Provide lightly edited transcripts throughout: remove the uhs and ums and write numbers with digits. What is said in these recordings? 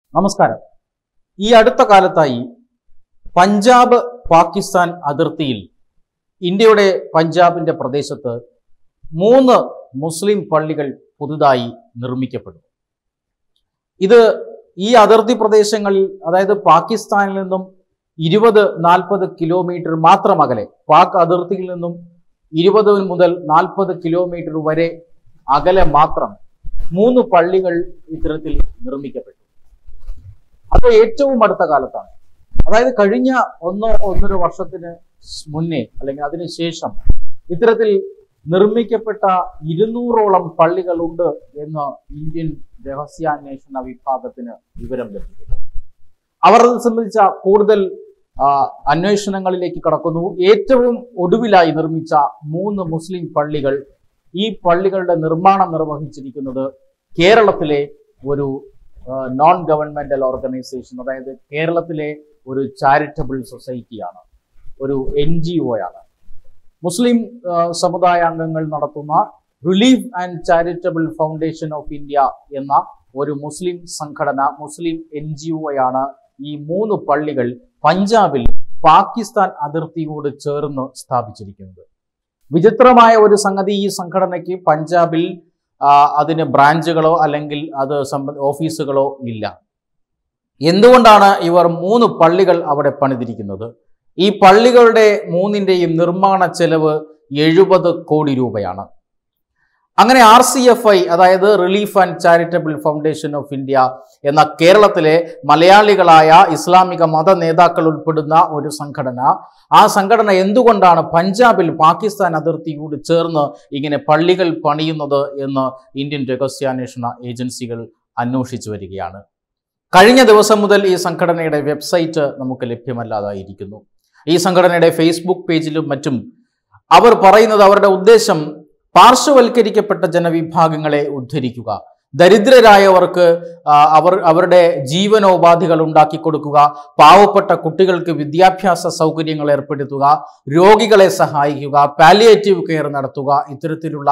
നമസ്കാരം. ഈ അടുത്ത കാലത്തായി പഞ്ചാബ് പാകിസ്ഥാൻ അതിർത്തിയിൽ ഇന്ത്യയുടെ പഞ്ചാബിന്റെ പ്രദേശത്ത് 3 മുസ്ലിം പള്ളികൾ പുതുതായി നിർമ്മിക്കപ്പെടുന്നു. ഇത് ഈ അതിർത്തി പ്രദേശങ്ങളിൽ, അതായത് പാകിസ്ഥാനിൽ നിന്നും 20-40 കിലോമീറ്റർ മാത്രം അകലെ, പാക് അതിർത്തിയിൽ നിന്നും 20 മുതൽ 40 കിലോമീറ്റർ വരെ അകലെ മാത്രം 3 പള്ളികൾ ഇത്തരത്തിൽ നിർമ്മിക്കപ്പെട്ടു. അത് ഏറ്റവും അടുത്ത കാലത്താണ്. അതായത് കഴിഞ്ഞ 1-1.5 വർഷത്തിന് മുന്നേ അല്ലെങ്കിൽ അതിനുശേഷം ഇത്തരത്തിൽ നിർമ്മിക്കപ്പെട്ട 200ഓളം പള്ളികളുണ്ട് എന്ന് ഇന്ത്യൻ രഹസ്യാന്വേഷണ വിഭാഗത്തിന് വിവരം ലഭിക്കുന്നു. അവർ അത് സംബന്ധിച്ച കൂടുതൽ അന്വേഷണങ്ങളിലേക്ക് കടക്കുന്നു. ഏറ്റവും ഒടുവിലായി നിർമ്മിച്ച 3 മുസ്ലിം പള്ളികൾ, ഈ പള്ളികളുടെ നിർമ്മാണം നിർവഹിച്ചിരിക്കുന്നത് കേരളത്തിലെ ഒരു നോൺ ഗവൺമെന്റൽ ഓർഗനൈസേഷൻ, അതായത് കേരളത്തിലെ ഒരു ചാരിറ്റബിൾ സൊസൈറ്റിയാണ്, ഒരു NGO ആണ്. മുസ്ലിം സമുദായാംഗങ്ങൾ നടത്തുന്ന relief and charitable foundation of India എന്ന ഒരു മുസ്ലിം സംഘടന, മുസ്ലിം NGO ആണ് ഈ 3 പള്ളികൾ പഞ്ചാബിൽ പാകിസ്ഥാൻ അതിർത്തിയോട് ചേർന്ന് സ്ഥാപിച്ചിരിക്കുന്നത്. വിചിത്രമായ ഒരു സംഗതി, ഈ സംഘടനയ്ക്ക് പഞ്ചാബിൽ അതിന് ബ്രാഞ്ചുകളോ അല്ലെങ്കിൽ അത് ഓഫീസുകളോ ഇല്ല. എന്തുകൊണ്ടാണ് ഇവർ 3 പള്ളികൾ അവിടെ പണിതിരിക്കുന്നത്? ഈ പള്ളികളുടെ 3ന്റെയും നിർമ്മാണ ചെലവ് 70 കോടി രൂപയാണ്. അങ്ങനെ RCFI, അതായത് relief and charitable foundation of India എന്ന കേരളത്തിലെ മലയാളികളായ ഇസ്ലാമിക മത നേതാക്കൾ ഉൾപ്പെടുന്ന ഒരു സംഘടന, ആ സംഘടന എന്തുകൊണ്ടാണ് പഞ്ചാബിൽ പാകിസ്ഥാൻ അതിർത്തിയോട് ചേർന്ന് ഇങ്ങനെ പള്ളികൾ പണിയുന്നത് എന്ന് ഇന്ത്യൻ രഹസ്യാന്വേഷണ ഏജൻസികൾ അന്വേഷിച്ചു വരികയാണ്. കഴിഞ്ഞ ദിവസം മുതൽ ഈ സംഘടനയുടെ വെബ്സൈറ്റ് നമുക്ക് ലഭ്യമല്ലാതായിരിക്കുന്നു. ഈ സംഘടനയുടെ ഫേസ്ബുക്ക് പേജിലും മറ്റും അവർ പറയുന്നത്, അവരുടെ ഉദ്ദേശം പാർശ്വവൽക്കരിക്കപ്പെട്ട ജനവിഭാഗങ്ങളെ ഉദ്ധരിക്കുക, ദരിദ്രരായവർക്ക് അവരുടെ ജീവനോപാധികൾ ഉണ്ടാക്കി കൊടുക്കുക, പാവപ്പെട്ട കുട്ടികൾക്ക് വിദ്യാഭ്യാസ സൗകര്യങ്ങൾ ഏർപ്പെടുത്തുക, രോഗികളെ സഹായിക്കുക, പാലിയേറ്റീവ് കെയർ നടത്തുക, ഇത്തരത്തിലുള്ള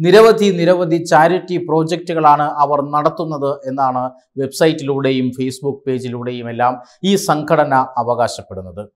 നിരവധി ചാരിറ്റി പ്രോജക്റ്റുകളാണ് അവർ നടത്തുന്നത് എന്നാണ് വെബ്സൈറ്റിലൂടെയും ഫേസ്ബുക്ക് പേജിലൂടെയും എല്ലാം ഈ സംഘടന അവകാശപ്പെടുന്നത്.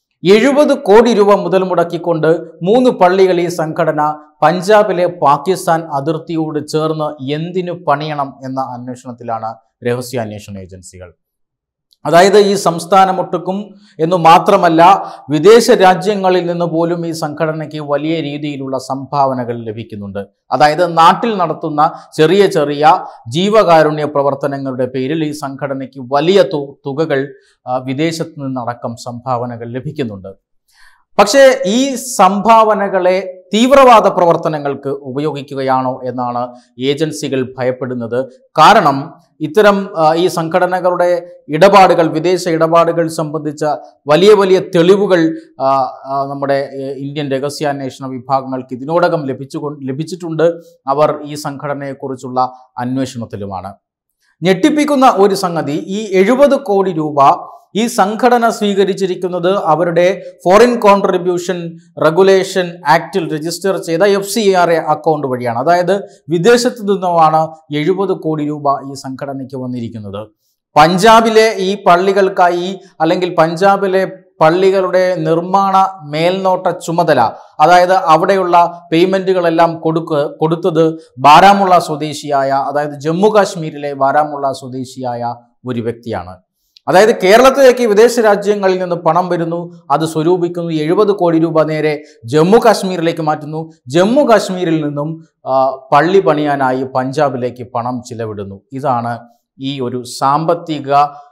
70 കോടി രൂപ മുതൽ മുടക്കിക്കൊണ്ട് 3 പള്ളികൾ ഈ സംഘടന പഞ്ചാബിലെ പാകിസ്ഥാൻ അതിർത്തിയോട് ചേർന്ന് എന്തിനു പണിയണം എന്ന അന്വേഷണത്തിലാണ് രഹസ്യാന്വേഷണ ഏജൻസികൾ. അതായത് ഈ സംസ്ഥാനമൊട്ടുക്കും എന്നു മാത്രമല്ല, വിദേശ രാജ്യങ്ങളിൽ നിന്ന് പോലും ഈ സംഘടനയ്ക്ക് വലിയ രീതിയിലുള്ള സംഭാവനകൾ ലഭിക്കുന്നുണ്ട്. അതായത് നാട്ടിൽ നടത്തുന്ന ചെറിയ ജീവകാരുണ്യ പ്രവർത്തനങ്ങളുടെ പേരിൽ ഈ സംഘടനയ്ക്ക് വലിയ തുകകൾ വിദേശത്ത് നിന്നടക്കം സംഭാവനകൾ ലഭിക്കുന്നുണ്ട്. പക്ഷേ ഈ സംഭാവനകളെ തീവ്രവാദ പ്രവർത്തനങ്ങൾക്ക് ഉപയോഗിക്കുകയാണോ എന്നാണ് ഏജൻസികൾ ഭയപ്പെടുന്നത്. കാരണം ഇത്തരം ഈ സംഘടനകളുടെ ഇടപാടുകൾ, വിദേശ ഇടപാടുകൾ സംബന്ധിച്ച വലിയ തെളിവുകൾ നമ്മുടെ ഇന്ത്യൻ രഹസ്യാന്വേഷണ വിഭാഗങ്ങൾക്ക് ഇതിനോടകം ലഭിച്ചിട്ടുണ്ട്. അവർ ഈ സംഘടനയെക്കുറിച്ചുള്ള അന്വേഷണത്തിലുമാണ്. ഞെട്ടിപ്പിക്കുന്ന ഒരു സംഗതി, ഈ 70 കോടി രൂപ ഈ സംഘടന സ്വീകരിച്ചിരിക്കുന്നത് അവരുടെ ഫോറിൻ കോൺട്രിബ്യൂഷൻ റെഗുലേഷൻ ആക്ടിൽ രജിസ്റ്റർ ചെയ്ത FCRA അക്കൗണ്ട് വഴിയാണ്. അതായത് വിദേശത്ത് നിന്നുമാണ് 70 കോടി രൂപ ഈ സംഘടനയ്ക്ക് വന്നിരിക്കുന്നത്. പഞ്ചാബിലെ ഈ പള്ളികൾക്കായി, അല്ലെങ്കിൽ പഞ്ചാബിലെ പള്ളികളുടെ നിർമ്മാണ മേൽനോട്ട ചുമതല, അതായത് അവിടെയുള്ള പേയ്മെന്റുകളെല്ലാം കൊടുത്തത് ബാരാമുള്ള സ്വദേശിയായ, അതായത് ജമ്മു കാശ്മീരിലെ ബാരാമുള്ള സ്വദേശിയായ ഒരു വ്യക്തിയാണ്. അതായത് കേരളത്തിലേക്ക് വിദേശ രാജ്യങ്ങളിൽ നിന്ന് പണം വരുന്നു, അത് സ്വരൂപിക്കുന്നു, 70 കോടി രൂപ നേരെ ജമ്മു കാശ്മീരിലേക്ക് മാറ്റുന്നു, ജമ്മു കാശ്മീരിൽ നിന്നും പള്ളി പണിയാനായി പഞ്ചാബിലേക്ക് പണം ചിലവിടുന്നു. ഇതാണ് ഈ ഒരു സാമ്പത്തിക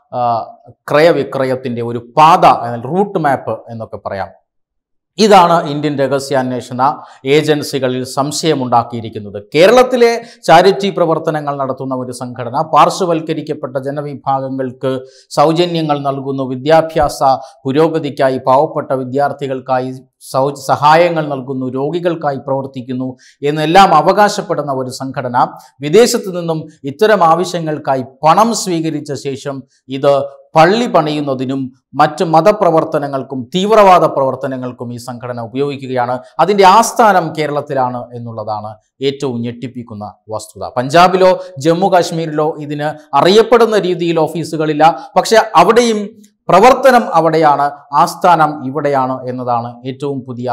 ക്രയവിക്രയത്തിന്റെ ഒരു പാത, റൂട്ട് മാപ്പ് എന്നൊക്കെ പറയാം. ഇതാണ് ഇന്ത്യൻ രഹസ്യാന്വേഷണ ഏജൻസികളിൽ സംശയമുണ്ടാക്കിയിരിക്കുന്നത്. കേരളത്തിലെ ചാരിറ്റി പ്രവർത്തനങ്ങൾ നടത്തുന്ന ഒരു സംഘടന പാർശ്വവൽക്കരിക്കപ്പെട്ട ജനവിഭാഗങ്ങൾക്ക് സൗജന്യങ്ങൾ നൽകുന്നു, വിദ്യാഭ്യാസ പുരോഗതിക്കായി, പാവപ്പെട്ട വിദ്യാർത്ഥികൾക്കായി സഹായങ്ങൾ നൽകുന്നു, രോഗികൾക്കായി പ്രവർത്തിക്കുന്നു എന്നെല്ലാം അവകാശപ്പെടുന്ന ഒരു സംഘടന വിദേശത്തു നിന്നും ഇത്തരം ആവശ്യങ്ങൾക്കായി പണം സ്വീകരിച്ച ശേഷം ഇത് പള്ളി പണിയുന്നതിനും മറ്റ് മതപ്രവർത്തനങ്ങൾക്കും തീവ്രവാദ പ്രവർത്തനങ്ങൾക്കും ഈ സംഘടന ഉപയോഗിക്കുകയാണ്. അതിൻ്റെ ആസ്ഥാനം കേരളത്തിലാണ് എന്നുള്ളതാണ് ഏറ്റവും ഞെട്ടിപ്പിക്കുന്ന വസ്തുത. പഞ്ചാബിലോ ജമ്മു കാശ്മീരിലോ ഇതിന് അറിയപ്പെടുന്ന രീതിയിൽ ഓഫീസുകളില്ല. പക്ഷെ അവിടെയും പ്രവർത്തനം അവിടെയാണ്, ആസ്ഥാനം ഇവിടെയാണ് എന്നതാണ് ഏറ്റവും പുതിയ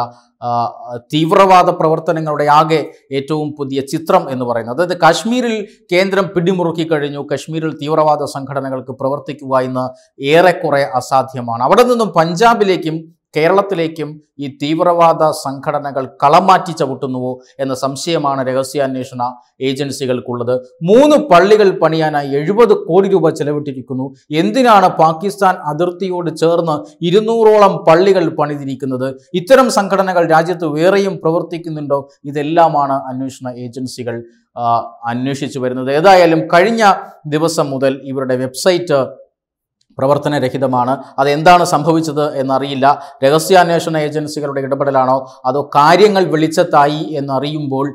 തീവ്രവാദ പ്രവർത്തനങ്ങളുടെ ആകെ ഏറ്റവും പുതിയ ചിത്രം എന്ന് പറയുന്നത്. അതായത് കാശ്മീരിൽ കേന്ദ്രം പിടിമുറുക്കി കഴിഞ്ഞു. കാശ്മീരിൽ തീവ്രവാദ സംഘടനകൾക്ക് പ്രവർത്തിക്കുക എന്ന് ഏറെക്കുറെ അസാധ്യമാണ്. അവിടെ നിന്നും പഞ്ചാബിലേക്കും കേരളത്തിലേക്കും ഈ തീവ്രവാദ സംഘടനകൾ കളം മാറ്റി ചവിട്ടുന്നുവോ എന്ന സംശയമാണ് രഹസ്യാന്വേഷണ ഏജൻസികൾക്കുള്ളത്. 3 പള്ളികൾ പണിയാനായി 70 കോടി രൂപ ചെലവിട്ടിരിക്കുന്നു. എന്തിനാണ് പാകിസ്ഥാൻ അതിർത്തിയോട് ചേർന്ന് 200ഓളം പള്ളികൾ പണിതിരിക്കുന്നത്? ഇത്തരം സംഘടനകൾ രാജ്യത്ത് വേറെയും പ്രവർത്തിക്കുന്നുണ്ടോ? ഇതെല്ലാമാണ് അന്വേഷണ ഏജൻസികൾ അന്വേഷിച്ചു വരുന്നത്. ഏതായാലും കഴിഞ്ഞ ദിവസം മുതൽ ഇവരുടെ വെബ്സൈറ്റ് പ്രവർത്തനരഹിതമാണ്. അതെന്താണ് സംഭവിച്ചത് എന്നറിയില്ല. രഹസ്യാന്വേഷണ ഏജൻസികളുടെ ഇടപെടലാണോ അതോ കാര്യങ്ങൾ വെളിച്ചത്തായി എന്നറിയുമ്പോൾ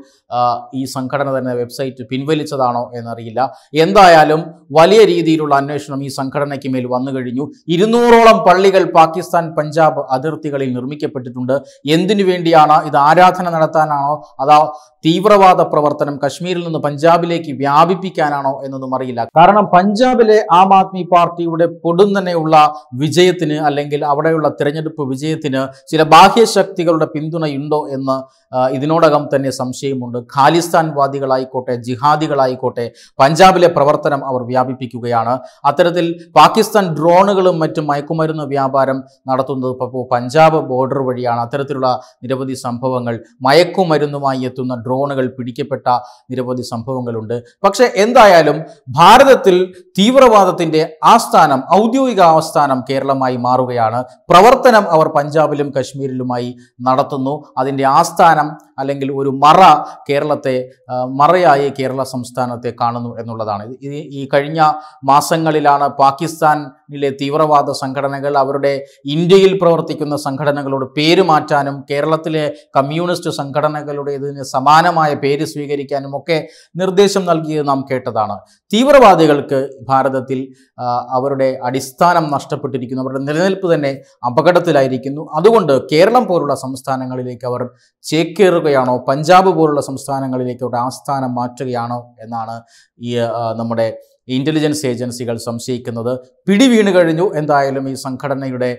ഈ സംഘടന തന്നെ വെബ്സൈറ്റ് പിൻവലിച്ചതാണോ എന്നറിയില്ല. എന്തായാലും വലിയ രീതിയിലുള്ള അന്വേഷണം ഈ സംഘടനയ്ക്ക് മേൽ വന്നു കഴിഞ്ഞു. 200ഓളം പള്ളികൾ പാകിസ്ഥാൻ പഞ്ചാബ് അതിർത്തികളിൽ നിർമ്മിക്കപ്പെട്ടിട്ടുണ്ട്. എന്തിനു വേണ്ടിയാണ്? ഇത് ആരാധന നടത്താനാണോ അതോ തീവ്രവാദ പ്രവർത്തനം കശ്മീരിൽ നിന്ന് പഞ്ചാബിലേക്ക് വ്യാപിപ്പിക്കാനാണോ എന്നൊന്നും അറിയില്ല. കാരണം പഞ്ചാബിലെ ആം ആദ്മി പാർട്ടിയുടെ പൊടുന്നനെയുള്ള വിജയത്തിന് അല്ലെങ്കിൽ അവിടെയുള്ള തിരഞ്ഞെടുപ്പ് വിജയത്തിന് ചില ബാഹ്യശക്തികളുടെ പിന്തുണയുണ്ടോ എന്ന് ഇതിനോടകം തന്നെ സംശയമുണ്ട്. ഖാലിസ്ഥാൻവാദികളായിക്കോട്ടെ ജിഹാദികളായിക്കോട്ടെ പഞ്ചാബിലെ പ്രവർത്തനം അവർ വ്യാപിപ്പിക്കുകയാണ്. അത്തരത്തിൽ പാകിസ്ഥാൻ ഡ്രോണുകളും മറ്റും മയക്കുമരുന്ന് വ്യാപാരം നടത്തുന്നത് ഇപ്പോൾ പഞ്ചാബ് ബോർഡർ വഴിയാണ്. അത്തരത്തിലുള്ള നിരവധി സംഭവങ്ങൾ, മയക്കുമരുന്നുമായി എത്തുന്ന ഡ്രോണുകൾ പിടിക്കപ്പെട്ട നിരവധി സംഭവങ്ങളുണ്ട്. പക്ഷെ എന്തായാലും ഭാരതത്തിൽ തീവ്രവാദത്തിൻ്റെ ആസ്ഥാനം, ഔദ്യോഗിക ആസ്ഥാനം കേരളമായി മാറുകയാണ്. പ്രവർത്തനം അവർ പഞ്ചാബിലും കശ്മീരിലുമായി നടത്തുന്നു. അതിൻ്റെ ആസ്ഥാനം അല്ലെങ്കിൽ ഒരു കേരളത്തെ മറയായി കേരള സംസ്ഥാനത്തെ കാണുന്നു എന്നുള്ളതാണ്. ഈ കഴിഞ്ഞ മാസങ്ങളിലാണ് പാകിസ്ഥാനിലെ തീവ്രവാദ സംഘടനകൾ അവരുടെ ഇന്ത്യയിൽ പ്രവർത്തിക്കുന്ന സംഘടനകളോട് പേര് മാറ്റാനും കേരളത്തിലെ കമ്മ്യൂണിസ്റ്റ് സംഘടനകളുടെ ഇതിന് സമാനമായ പേര് സ്വീകരിക്കാനും ഒക്കെ നിർദ്ദേശം നൽകിയത് നാം കേട്ടതാണ്. തീവ്രവാദികൾക്ക് ഭാരതത്തിൽ അവരുടെ അടിസ്ഥാനം നഷ്ടപ്പെട്ടിരിക്കുന്നു, അവരുടെ നിലനിൽപ്പ് തന്നെ അപകടത്തിലായിരിക്കുന്നു. അതുകൊണ്ട് കേരളം പോലുള്ള സംസ്ഥാനങ്ങളിലേക്ക് അവർ ചേക്കേറുകയാണോ, പഞ്ചാബ് പോലുള്ള സംസ്ഥാനങ്ങളിലേക്ക് അവരുടെ ആസ്ഥാനം മാറ്റുകയാണോ എന്നാണ് ഈ നമ്മുടെ ഇന്റലിജൻസ് ഏജൻസികൾ സംശയിക്കുന്നത്. പിടിവീണ് കഴിഞ്ഞു. എന്തായാലും ഈ സംഘടനയുടെ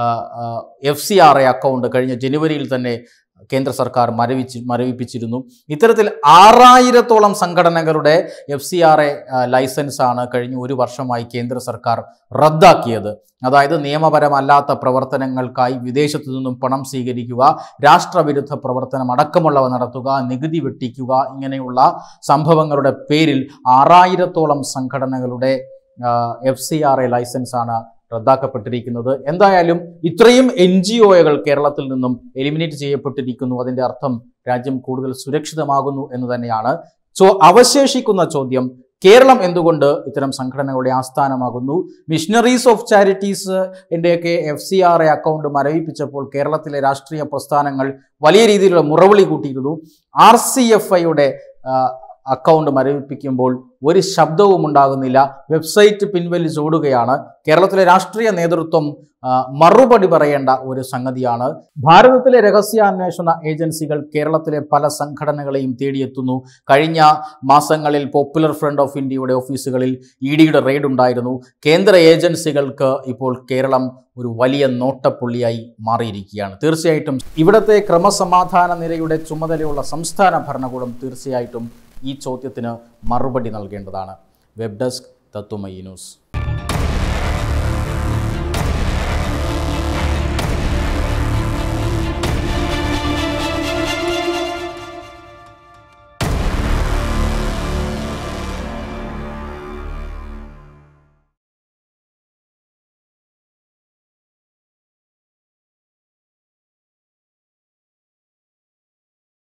FCRA അക്കൗണ്ട് കഴിഞ്ഞ ജനുവരിയിൽ തന്നെ കേന്ദ്ര സർക്കാർ മരവിപ്പിച്ചിരുന്നു. ഇത്തരത്തിൽ 6000ഓളം സംഘടനകളുടെ FCRA ലൈസൻസാണ് കഴിഞ്ഞ 1 വർഷമായി കേന്ദ്ര സർക്കാർ റദ്ദാക്കിയത്. അതായത് നിയമപരമല്ലാത്ത പ്രവർത്തനങ്ങൾക്കായി വിദേശത്തു നിന്നും പണം സ്വീകരിക്കുക, രാഷ്ട്രവിരുദ്ധ പ്രവർത്തനം അടക്കമുള്ളവ നടത്തുക, നികുതി വെട്ടിക്കുക, ഇങ്ങനെയുള്ള സംഭവങ്ങളുടെ പേരിൽ 6000ഓളം സംഘടനകളുടെ FCRA ലൈസൻസാണ് റദ്ദാക്കപ്പെട്ടിരിക്കുന്നത്. എന്തായാലും ഇത്രയും NGOകൾ കേരളത്തിൽ നിന്നും എലിമിനേറ്റ് ചെയ്യപ്പെട്ടിരിക്കുന്നു. അതിൻ്റെ അർത്ഥം രാജ്യം കൂടുതൽ സുരക്ഷിതമാകുന്നു എന്ന് തന്നെയാണ്. അവശേഷിക്കുന്ന ചോദ്യം, കേരളം എന്തുകൊണ്ട് ഇത്തരം സംഘടനകളുടെ ആസ്ഥാനമാകുന്നു? മിഷണറീസ് ഓഫ് ചാരിറ്റീസ്ൻ്റെയൊക്കെ FCRA അക്കൗണ്ട് മരവിപ്പിച്ചപ്പോൾ കേരളത്തിലെ രാഷ്ട്രീയ പ്രസ്ഥാനങ്ങൾ വലിയ രീതിയിലുള്ള മുറവിളി കൂട്ടിയിരുന്നു. RCFIയുടെ അക്കൗണ്ട് മരവിപ്പിക്കുമ്പോൾ ഒരു ശബ്ദവും ഉണ്ടാകുന്നില്ല. വെബ്സൈറ്റ് പിൻവലിച്ചോടുകയാണ്. കേരളത്തിലെ രാഷ്ട്രീയ നേതൃത്വം മറുപടി പറയേണ്ട ഒരു സംഗതിയാണ്. ഭാരതത്തിലെ രഹസ്യാന്വേഷണ ഏജൻസികൾ കേരളത്തിലെ പല സംഘടനകളെയും തേടിയെത്തുന്നു. കഴിഞ്ഞ മാസങ്ങളിൽ പോപ്പുലർ ഫ്രണ്ട് ഓഫ് ഇന്ത്യയുടെ ഓഫീസുകളിൽ EDയുടെ റെയ്ഡ് ഉണ്ടായിരുന്നു. കേന്ദ്ര ഏജൻസികൾക്ക് ഇപ്പോൾ കേരളം ഒരു വലിയ നോട്ടപ്പുള്ളിയായി മാറിയിരിക്കുകയാണ്. തീർച്ചയായിട്ടും ഇവിടുത്തെ ക്രമസമാധാന നിലയുടെ ചുമതലയുള്ള സംസ്ഥാന ഭരണകൂടം തീർച്ചയായിട്ടും ഈ ചോദ്യത്തിന് മറുപടി നൽകേണ്ടതാണ്. Web desk Tatwamayi news.